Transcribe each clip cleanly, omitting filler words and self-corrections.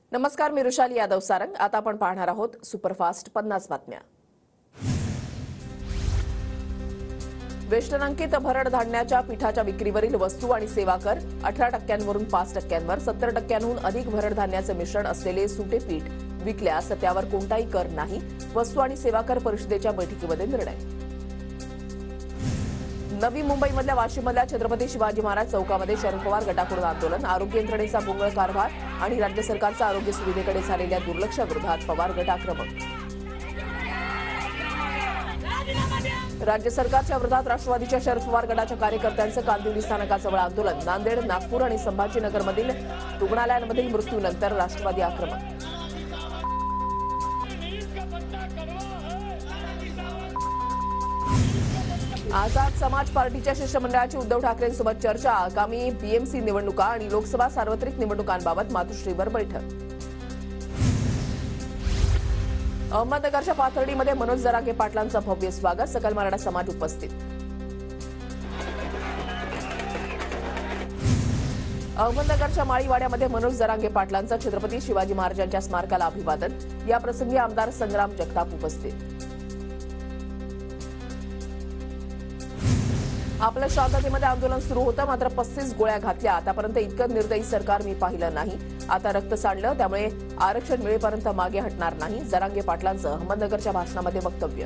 नमस्कार, मी रुशाली यादव सारंग। आता आपण पाहणार आहोत सुपरफास्ट 50 बातम्या। वेस्टर्न अंकित भरड धान्याच्या पिठाच्या विक्रीवरील वस्तू आणि सेवा कर 18% 5%वर 70%हून अधिक भरड धान्याचे मिश्रण असलेले सुटे पीठ विकल्यास त्यावर कोणताही कर नाही। वस्तू आणि सेवा कर परिषदेच्या बैठकीमध्ये निर्णय। नवी मुंबईमधल्या वाशीमधल्या छत्रपती शिवाजी महाराज चौकामध्ये शरद पवार गटाकडून आंदोलन, आरोग्य यंत्रणेचा भोंगळ कारभार आणि राज्य सरकारचा आरोग्य सुविधेकडे झालेल्या दुर्लक्षाविरोधात पवार गट आक्रमक। राज्य सरकारच्या विरोधात राष्ट्रवादीच्या शरद पवार गटाच्या कार्यकर्त्यांचं कांदिवली स्थानकाजवळ आंदोलन। नांदेड, नागपूर आणि संभाजीनगरमधील रुग्णालयांमधील मृत्यूनंतर राष्ट्रवादी आक्रमक। आझाद समाज पार्टीच्या शिष्टमंडळाची उद्धव ठाकरेंसोबत चर्चा, आगामी बीएमसी निवडणुका आणि लोकसभा सार्वत्रिक निवडणुकांबाबत मातोश्रीवर बैठक। अहमदनगरच्या पाथर्डीमध्ये मनोज जरांगे पाटलांचं भव्य स्वागत, सकल मराठा समाज उपस्थित। अहमदनगरच्या माळीवाड्यामध्ये मनोज जरांगे पाटलांचं छत्रपती शिवाजी महाराजांच्या स्मारकाला अभिवादन, याप्रसंगी आमदार संग्राम जगताप उपस्थित। आपलं शांततेमध्ये आंदोलन सुरू होतं, मात्र 35 गोळ्या घातल्या। आतापर्यंत इतकं निर्दयी सरकार मी पाहिलं नाही। आता रक्त सांडलं, त्यामुळे आरक्षण मिळेपर्यंत मागे हटणार नाही। जरांगे पाटलांचं अहमदनगरच्या भाषणामध्ये वक्तव्य।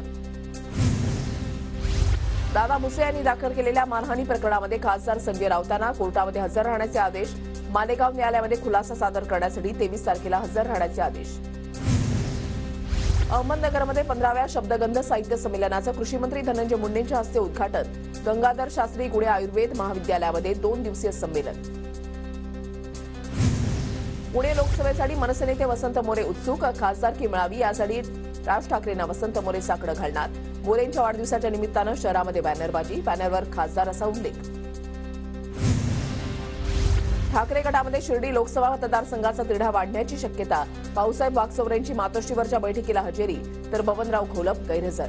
दादा भुसे यांनी दाखल केलेल्या मारहाणी प्रकरणामध्ये खासदार संजय राऊतांना कोर्टामध्ये हजर राहण्याचे आदेश। मालेगाव न्यायालयामध्ये खुलासा सादर करण्यासाठी 23 तारखेला हजर राहण्याचे आदेश। अहमदनगरमध्ये 15व्या शब्दगंध साहित्य संमेलनाचं कृषी मंत्री धनंजय मुंडेंच्या हस्ते उद्घाटन। गंगाधर शास्त्री गुळे आयुर्वेद महाविद्यालयामध्ये 2 दिवसीय संमेलन। पुणे लोकसभेसाठी मनसे नेते वसंत मोरे उत्सुक, खासदारकी मिळावी यासाठी राज ठाकरेंना वसंत मोरे साकडं घालणार। मोरेंच्या वाढदिवसाच्या निमित्तानं शहरामध्ये बॅनरबाजी, बॅनरवर खासदार असा उल्लेख। ठाकरे गटामध्ये शिर्डी लोकसभा मतदारसंघाचा तिढा वाढण्याची शक्यता। भाऊसाहेब वागचौरेंची मातोश्रीवरच्या बैठकीला हजेरी, तर बबनराव घोलप गैरहजर।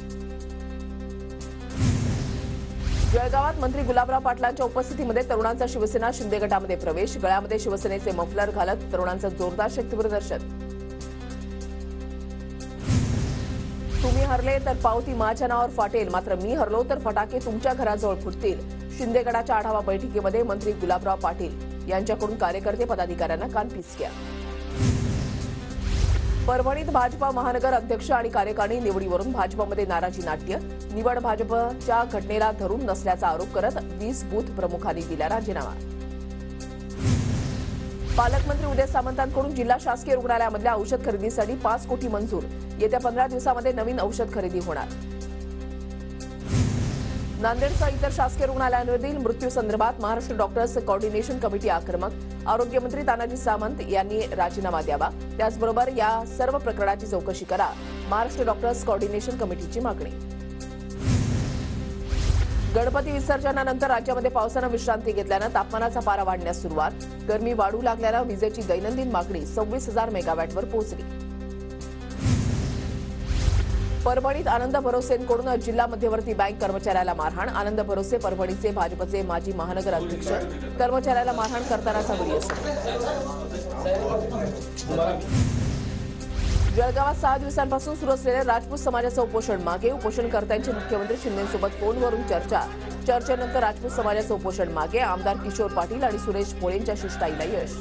जळगावात मंत्री गुलाबराव पाटलांच्या उपस्थितीमध्ये तरुणांचा शिवसेना शिंदे गटामध्ये प्रवेश, गळ्यामध्ये शिवसेनेचे मफलर घालत तरुणांचं जोरदार शक्तीप्रदर्शन। तुम्ही हरले तर पावती माझ्या नावावर फाटेल, मात्र मी हरलो तर फटाके तुमच्या घराजवळ फुटतील। शिंदे गटाच्या आढावा बैठकीमध्ये मंत्री गुलाबराव पाटील यांच्याकडून कार्यकर्ते पदाधिकाऱ्यांना कानपिचक्या। परभणीत भाजपा महानगर अध्यक्ष आणि कार्यकारिणी निवडीवरून भाजपमध्ये नाराजी नाट्य। निवड भाजपच्या घटनेला धरून नसल्याचा आरोप करत 20 बूथ प्रमुखांनी दिला राजीनामा। पालकमंत्री उदय सामंतांकडून जिल्हा शासकीय रुग्णालयामधल्या औषध खरेदीसाठी 5 कोटी मंजूर। येत्या 15 दिवसामध्ये नवीन औषध खरेदी होणार। नांदेडसह इतर शासकीय रुग्णालयांमधील मृत्यूसंदर्भात महाराष्ट्र डॉक्टर्स कोऑर्डिनेशन कमिटी आक्रमक। आरोग्यमंत्री तानाजी सावंत यांनी राजीनामा द्यावा, त्याचबरोबर या सर्व प्रकरणाची चौकशी करा, महाराष्ट्र डॉक्टर्स कोऑर्डिनेशन कमिटीची मागणी। गणपती विसर्जनानंतर राज्यामध्ये पावसानं विश्रांती घेतल्यानं तापमानाचा पारा वाढण्यास सुरुवात। गरमी वाढू लागल्यानं विजेची दैनंदिन मागणी 26,000 मेगावॅटवर पोहोचली। परभणीत आनंद भरोसेंकडून जिल्हा मध्यवर्ती बँक कर्मचाऱ्याला मारहाण। आनंद भरोसे परभणीचे भाजपचे माजी महानगर अध्यक्ष, कर्मचाऱ्याला मारहाण करतानाचा व्हिडिओ। जळगावात 6 दिवसांपासून सुरू असलेल्या राजपूत समाजाचं उपोषण मागे, उपोषणकर्त्यांची मुख्यमंत्री शिंदेसोबत फोनवरून चर्चा। चर्चेनंतर राजपूत समाजाचं उपोषण मागे, आमदार किशोर पाटील आणि सुरेश पोळेंच्या शिष्टाईला यश।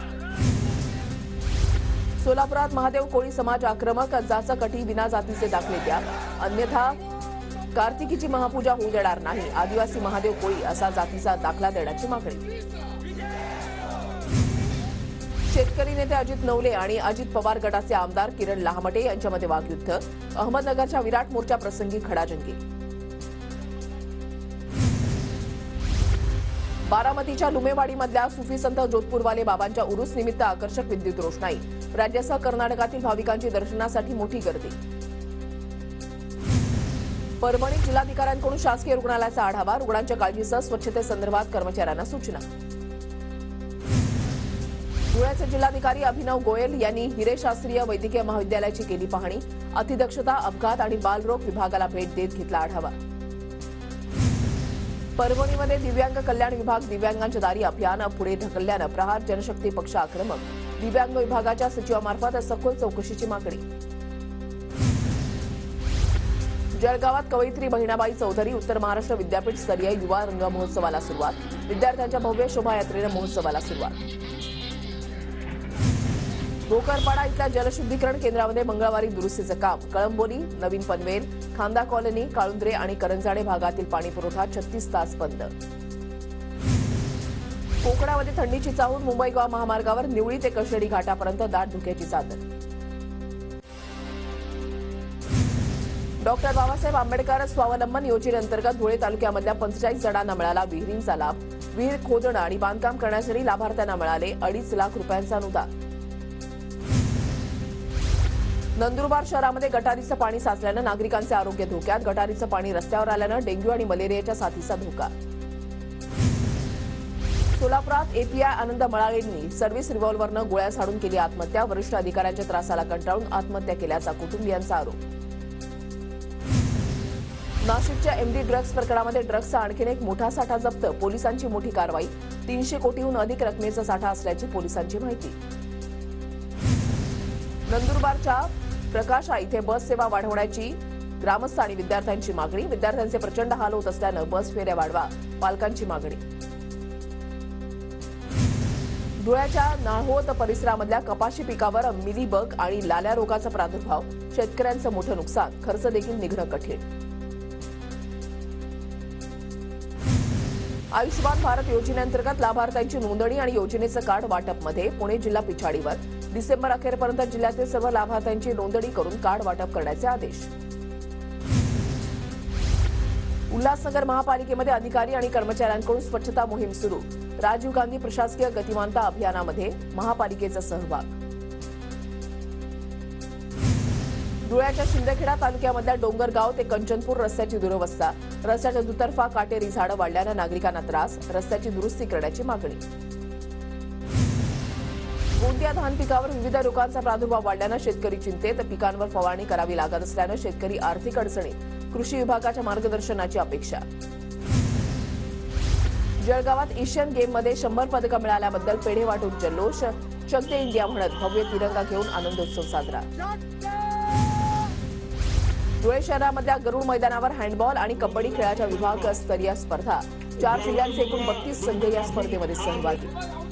सोलापुरात महादेव कोळी समाज आक्रमक, जाचा कटी विना जातीचे दाखले द्या, अन्यथा कार्तिकीची महापूजा होऊ देणार नाही। आदिवासी महादेव कोळी असा जातीचा दाखला देण्याची मागणी। शेतकरी नेते अजित नवले आणि अजित पवार गटाचे आमदार किरण लहामटे यांच्यामध्ये वाग्युद्ध। अहमदनगरच्या विराट मोर्चा प्रसंगी खडाजंगी। बारामतीच्या लुमेवाडीमधल्या सुफी संत जोधपूरवाले बाबांच्या उरूस निमित्त आकर्षक विद्युत रोषणाई। राज्यासह कर्नाटकातील भाविकांची दर्शनासाठी मोठी गर्दी। परभणीत जिल्हाधिकाऱ्यांकडून शासकीय रुग्णालयाचा आढावा, रुग्णांच्या काळजीसह स्वच्छतेसंदर्भात कर्मचाऱ्यांना सूचना। धुळ्याचे जिल्हाधिकारी अभिनव गोयल यांनी हिरेशास्त्रीय वैद्यकीय महाविद्यालयाची केली पाहणी। अतिदक्षता, अपघात आणि बालरोग विभागाला भेट देत घेतला आढावा। परभणीमध्ये दिव्यांग कल्याण विभाग दिव्यांगांच्या दारी अभियान पुढे ढकलल्यानं प्रहार जनशक्ती पक्ष आक्रमक। दिव्यांग विभागाच्या सचिवामार्फत सखोल चौकशीची मागणी. जळगावात कवयित्री बहिणाबाई चौधरी उत्तर महाराष्ट्र विद्यापीठ स्तरीय युवा रंग महोत्सवाला सुरुवात. विद्यार्थ्यांच्या भव्य शोभायात्रेनं महोत्सवाला सुरुवात. भोकरपाडा इथल्या जलशुद्धीकरण केंद्रामध्ये मंगळवारी दुरुस्तीचं काम. कळंबोली, नवीन पनवेल, खांदा कॉलनी, काळुंद्रे आणि करंजाडे भागातील पाणीपुरवठा 36 तास बंद. कोकणामध्ये थंडीची चाहूल. मुंबई गोवा महामार्गावर निवळी ते कशेडी घाटापर्यंत दाट धुक्याची चादर. डॉक्टर बाबासाहेब आंबेडकर स्वावलंबन योजनेअंतर्गत धुळे तालुक्यामधल्या 45 जणांना मिळाला विहिरींचा लाभ. विहीर खोदणं आणि बांधकाम करण्यासाठी लाभार्थ्यांना मिळाले 2.5 लाख रुपयांचं अनुदान. नंदुरबार शहरामध्ये गटारीचं पाणी साचल्यानं नागरिकांचे आरोग्य धोक्यात. गटारीचं पाणी रस्त्यावर आल्यानं डेंग्यू आणि मलेरियाच्या साथीचा धोका. सोलापुरात एपीआय आनंद मळाळेंनी सर्व्हिस रिव्हॉल्व्हरनं गोळ्या झाडून केली आत्महत्या. वरिष्ठ अधिकाऱ्यांच्या त्रासाला कंटाळून आत्महत्या केल्याचा कुटुंबियांचा आरोप. नाशिकच्या एमडी ड्रग्ज प्रकरणामध्ये ड्रग्जचा आणखीन एक मोठा साठा जप्त. पोलिसांची मोठी कारवाई. 300 कोटीहून अधिक रकमेचा साठा असल्याची पोलिसांची माहिती. नंदुरबारच्या प्रकाशा इथे बस सेवा वाढवण्याची ग्रामस्थ आणि विद्यार्थ्यांची मागणी. विद्यार्थ्यांचे प्रचंड हाल होत असल्यानं बस फेऱ्या वाढवा, पालकांची मागणी. धुळ्याच्या नाळहोत परिसरामधल्या कपाशी पिकावर मिलीबग आणि लाल्या रोगाचा प्रादुर्भाव. शेतकऱ्यांचं मोठं नुकसान. खर्च देखील निघणं कठीण. आयुष्यमान भारत योजनेअंतर्गत लाभार्थ्यांची नोंदणी आणि योजनेचं कार्ड वाटपमध्ये पुणे जिल्हा पिछाडीवर. डिसेंबर अखेरपर्यंत जिल्ह्यातील सर्व लाभार्थ्यांची नोंदणी करून कार्ड वाटप करण्याचे आदेश. उल्हासनगर महापालिकेमध्ये अधिकारी आणि कर्मचाऱ्यांकडून स्वच्छता मोहीम सुरू. राजीव गांधी प्रशासकीय गतिमानता अभियानामध्ये महापालिकेचा सहभाग. धुळ्याच्या शिंदखेडा तालुक्यामधल्या डोंगरगाव ते कंचनपूर रस्त्याची दुरवस्था. रस्त्याच्या दुतर्फा काटेरी झाडं वाढल्यानं नागरिकांना त्रास. रस्त्याची दुरुस्ती करण्याची मागणी. गोंदिया धान पिकावर विविध रोगांचा प्रादुर्भाव वाढल्यानं शेतकरी चिंतेत. पिकांवर फवारणी करावी लागत असल्यानं शेतकरी आर्थिक अडचणीत. कृषी विभागाच्या मार्गदर्शनाची अपेक्षा. जळगावात एशियन गेममध्ये 100 पदकं मिळाल्याबद्दल पेढे वाटून जल्लोष. चक दे इंडिया म्हणत भव्य तिरंगा घेऊन आनंदोत्सव साजरा. धुळे शहरामधल्या गरुड मैदानावर हँडबॉल आणि कबड्डी खेळाच्या विभागस्तरीय स्पर्धा. 4 जिल्ह्यांचे एकूण 32 संघ या स्पर्धेमध्ये सहभागी.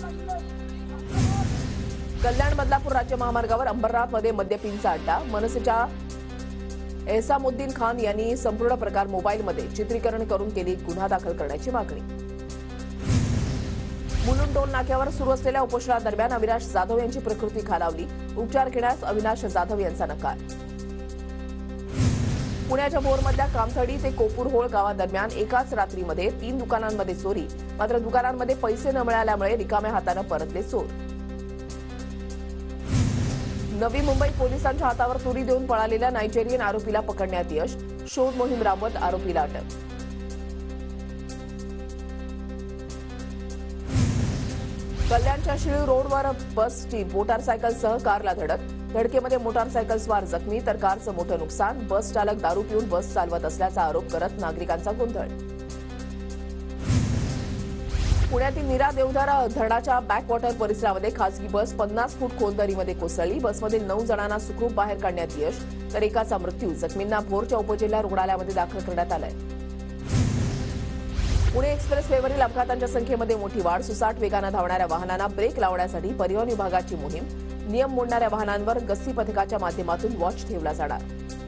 कल्याण बदलापूर राज्य महामार्गावर अंबरनाथमध्ये मद्यपींचा अड्डा. मनसेच्या एहसामुद्दीन खान यांनी संपूर्ण प्रकार मोबाईलमध्ये चित्रीकरण करून केली गुन्हा दाखल करण्याची मागणी. मुलुंड टोल नाक्यावर सुरू असलेल्या उपोषणादरम्यान अविनाश जाधव यांची प्रकृती खालावली. उपचार घेण्यास अविनाश जाधव यांचा नकार. पुण्याच्या भोरमधल्या कामथडी ते कोपूरहोळ गावादरम्यान एकाच रात्रीमध्ये 3 दुकानांमध्ये चोरी. मात्र दुकानांमध्ये पैसे न मिळाल्यामुळे रिकाम्या हातानं परतले चोर. नवी मुंबई पोलिसांच्या हातावर तुरी देऊन पळालेल्या नायजेरियन आरोपीला पकडण्यात यश. शोध मोहीम राबवत आरोपीला अटक. कल्याणच्या शिळी रोडवर बसची मोटारसायकलसह कारला धडक. धडकेमध्ये मोटारसायकल स्वार जखमी तर कारचं मोठं नुकसान. बस चालक दारू पिऊन बस चालवत असल्याचा आरोप करत नागरिकांचा गोंधळ. पुण्यातील नीरा देवधर धरणाच्या बॅकवॉटर परिसरामध्ये खासगी बस 50 फूट खोल दरीमध्ये कोसळली. बसमधील 9 जणांना सुखरूप बाहेर काढण्यात यश तर एकाचा मृत्यू. जखमींना भोरच्या उपजिल्हा रुग्णालयामध्ये दाखल करण्यात आलंय. पुणे एक्सप्रेसवेवरील अपघातांच्या संख्येमध्ये मोठी वाढ. सुसाट वेगानं धावणाऱ्या वाहनांना ब्रेक लावण्यासाठी परिवहन विभागाची मोहीम. नियम मोडणाऱ्या वाहनांवर गस्ती पथकाच्या माध्यमातून वॉच ठेवला जाणार.